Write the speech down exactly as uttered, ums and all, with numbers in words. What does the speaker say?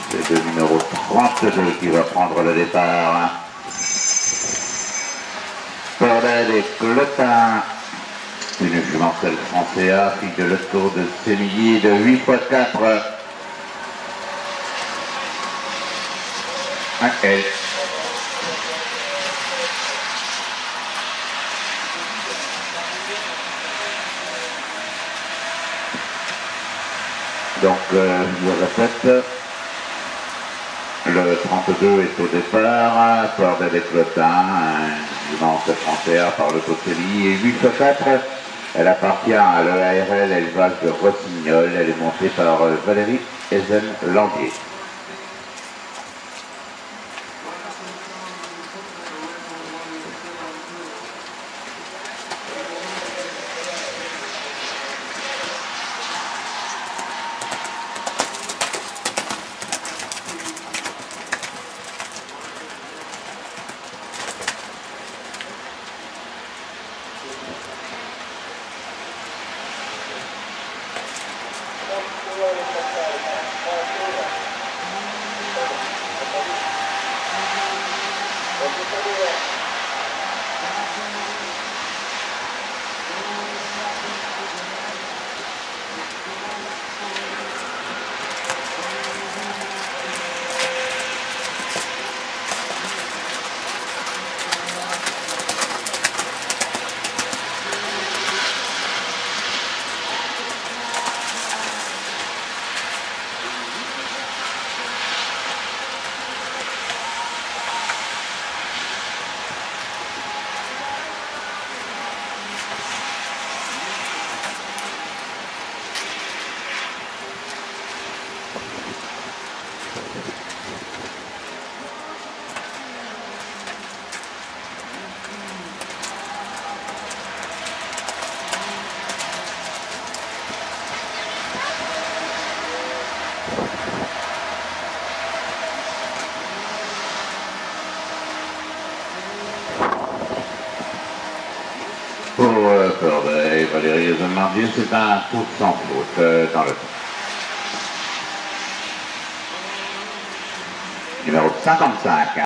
C'est le numéro trente-deux qui va prendre le départ. Bordel et Clotin. Une jumentaine française, fille de l'auto de Sémilly de huit fois quatre. Elle. Donc, euh, je répète, le trente-deux est au départ, Bordel et Clotin, un immense français par le Sémilly, et huit fois quatre, elle appartient à l'E A R L élevage de Rossignol, elle est montée par Valérie Ezen-Landier. Pour euh, Bordel, Valérie Ezen-Landier, c'est un coup sans faute euh, dans le temps. Numéro cinquante-cinq.